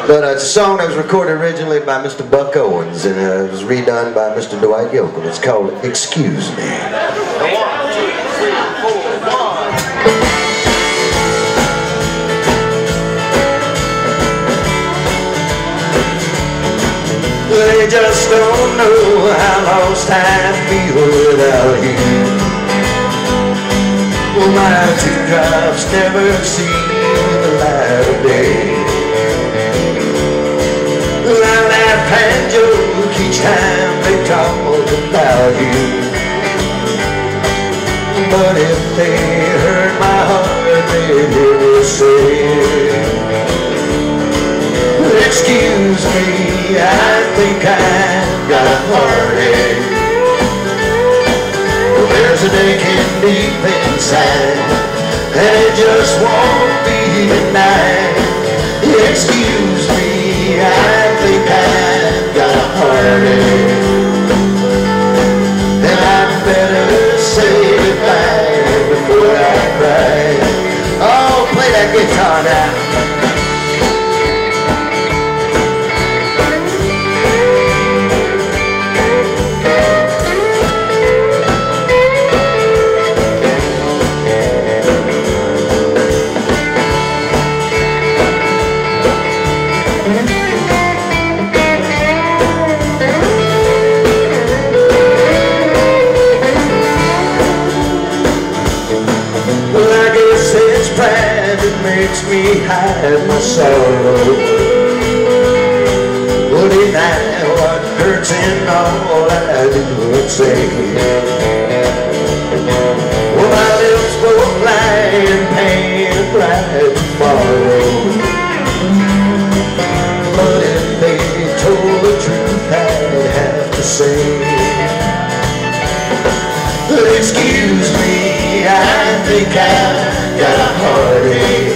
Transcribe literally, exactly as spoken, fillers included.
But uh, it's a song that was recorded originally by Mister Buck Owens, and uh, it was redone by Mister Dwight Yoakam. It's called Excuse Me. One, two, three, four, one. They just don't know how lost I feel without you. Well, my teardrops never see the light of day. Well, that banjo each time they talk about you. But if they hurt my heart, they'd hear me say, excuse me, I think I've got a heartache. Well, there's an aching deep inside, and it just won't be denied. Excuse me, I think I've got a heartache, and I better say goodbye before I cry. Oh, play that guitar now. Makes me hide my sorrow. Well, deny what hurts and all I do and say. Well, my lips both lie in pain and bright tomorrow. But if they told the truth, I'd have to say, excuse me, I think I've got a heartache.